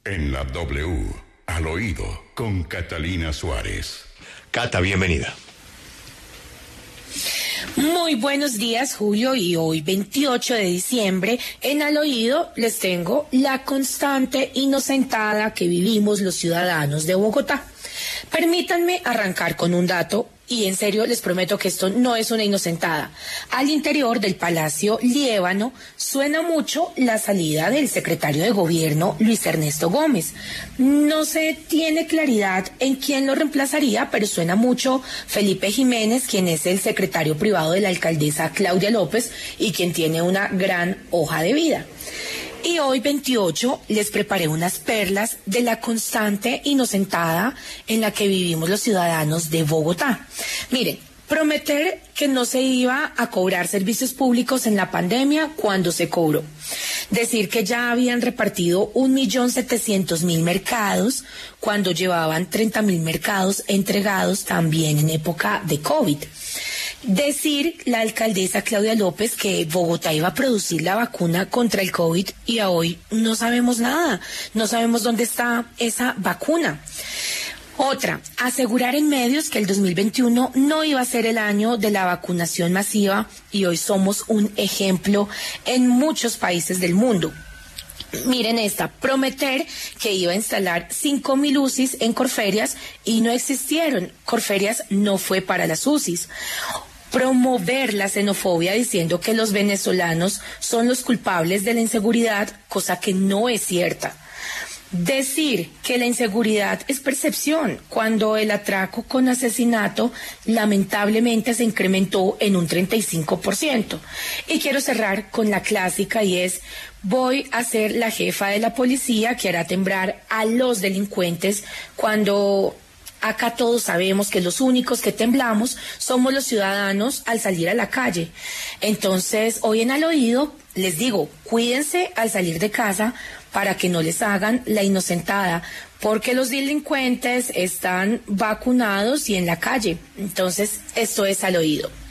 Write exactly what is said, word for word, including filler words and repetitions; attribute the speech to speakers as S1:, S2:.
S1: En la W, al oído, con Catalina Suárez.
S2: Cata, bienvenida.
S3: Muy buenos días, Julio, y hoy veintiocho de diciembre, en Al Oído les tengo la constante inocentada que vivimos los ciudadanos de Bogotá. Permítanme arrancar con un dato, y en serio les prometo que esto no es una inocentada. Al interior del Palacio Liébano suena mucho la salida del secretario de Gobierno, Luis Ernesto Gómez. No se tiene claridad en quién lo reemplazaría, pero suena mucho Felipe Jiménez, quien es el secretario privado de la alcaldesa Claudia López y quien tiene una gran hoja de vida. Y hoy veintiocho les preparé unas perlas de la constante inocentada en la que vivimos los ciudadanos de Bogotá. Miren, prometer que no se iba a cobrar servicios públicos en la pandemia cuando se cobró. Decir que ya habían repartido un millón setecientos mil mercados cuando llevaban treinta mil mercados entregados también en época de COVID. Decir la alcaldesa Claudia López que Bogotá iba a producir la vacuna contra el COVID y a hoy no sabemos nada, no sabemos dónde está esa vacuna. Otra, asegurar en medios que el dos mil veintiuno no iba a ser el año de la vacunación masiva y hoy somos un ejemplo en muchos países del mundo. Miren esta, prometer que iba a instalar cinco mil U C Is en Corferias y no existieron. Corferias no fue para las U C Is. Promover la xenofobia diciendo que los venezolanos son los culpables de la inseguridad, cosa que no es cierta. Decir que la inseguridad es percepción, cuando el atraco con asesinato lamentablemente se incrementó en un treinta y cinco por ciento. Y quiero cerrar con la clásica y es, voy a ser la jefa de la policía que hará temblar a los delincuentes cuando acá todos sabemos que los únicos que temblamos somos los ciudadanos al salir a la calle. Entonces, hoy en Al Oído les digo, cuídense al salir de casa para que no les hagan la inocentada, porque los delincuentes están vacunados y en la calle. Entonces, esto es Al Oído.